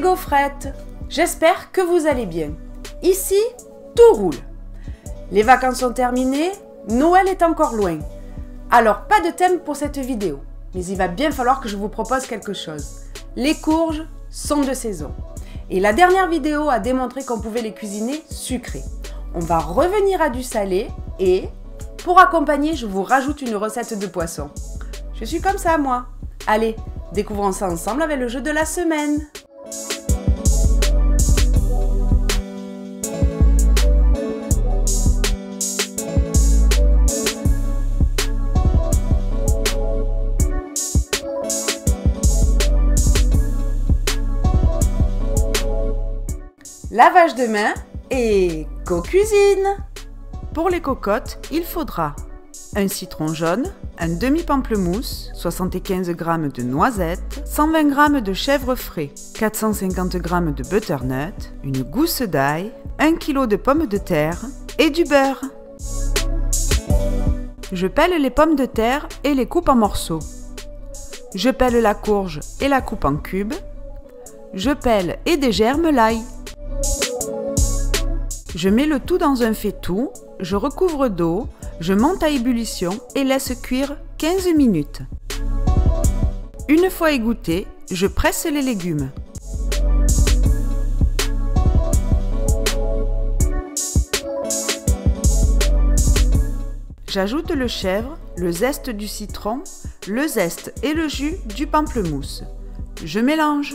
gaufrettes, j'espère que vous allez bien. Ici, tout roule. Les vacances sont terminées, Noël est encore loin. Alors pas de thème pour cette vidéo, mais il va bien falloir que je vous propose quelque chose. Les courges sont de saison. Et la dernière vidéo a démontré qu'on pouvait les cuisiner sucrées. On va revenir à du salé et, pour accompagner, je vous rajoute une recette de poisson. Je suis comme ça, moi. Allez, découvrons ça ensemble avec le jeu de la semaine. Lavage de main et co-cuisine. Pour les cocottes, il faudra un citron jaune, un demi-pamplemousse, 75 g de noisettes, 120 g de chèvre frais, 450 g de butternut, une gousse d'ail, 1 kg de pommes de terre et du beurre. Je pèle les pommes de terre et les coupe en morceaux. Je pèle la courge et la coupe en cubes. Je pèle et dégerme l'ail. Je mets le tout dans un faitout, je recouvre d'eau, je monte à ébullition et laisse cuire 15 minutes. Une fois égoutté, je presse les légumes. J'ajoute le chèvre, le zeste du citron, le zeste et le jus du pamplemousse. Je mélange.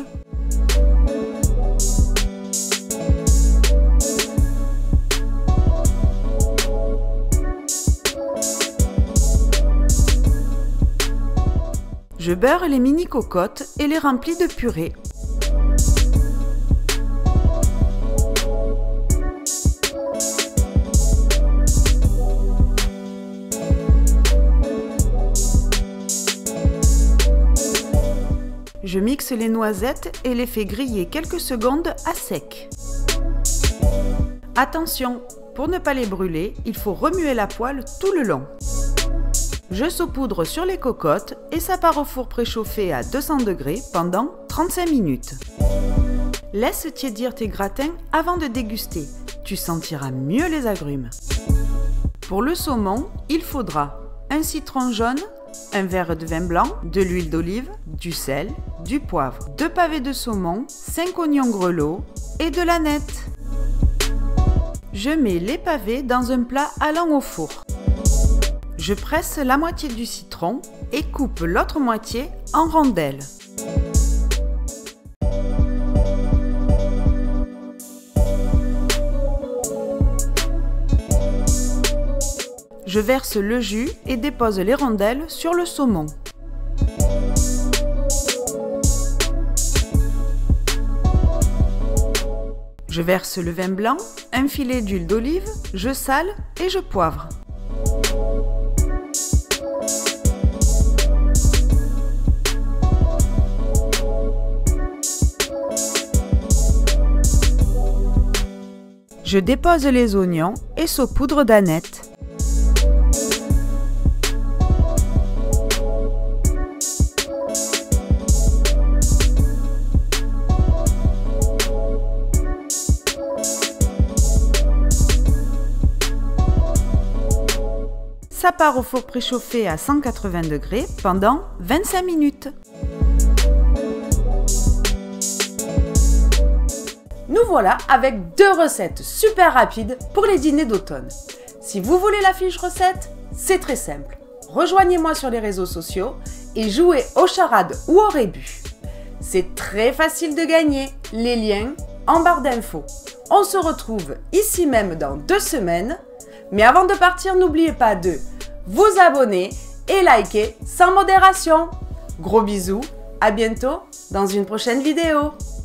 Je beurre les mini cocottes et les remplis de purée. Je mixe les noisettes et les fais griller quelques secondes à sec. Attention, pour ne pas les brûler, il faut remuer la poêle tout le long. Je saupoudre sur les cocottes et ça part au four préchauffé à 200 degrés pendant 35 minutes. Laisse tiédir tes gratins avant de déguster, tu sentiras mieux les agrumes. Pour le saumon, il faudra un citron jaune, un verre de vin blanc, de l'huile d'olive, du sel, du poivre, 2 pavés de saumon, 5 oignons grelots et de l'aneth. Je mets les pavés dans un plat allant au four. Je presse la moitié du citron et coupe l'autre moitié en rondelles. Je verse le jus et dépose les rondelles sur le saumon. Je verse le vin blanc, un filet d'huile d'olive, je sale et je poivre. Je dépose les oignons et saupoudre d'aneth. Ça part au four préchauffé à 180 degrés pendant 25 minutes. Nous voilà avec 2 recettes super rapides pour les dîners d'automne. Si vous voulez la fiche recette, c'est très simple. Rejoignez-moi sur les réseaux sociaux et jouez aux charades ou au rébus. C'est très facile de gagner, les liens en barre d'infos. On se retrouve ici même dans 2 semaines. Mais avant de partir, n'oubliez pas de vous abonner et liker sans modération. Gros bisous, à bientôt dans une prochaine vidéo.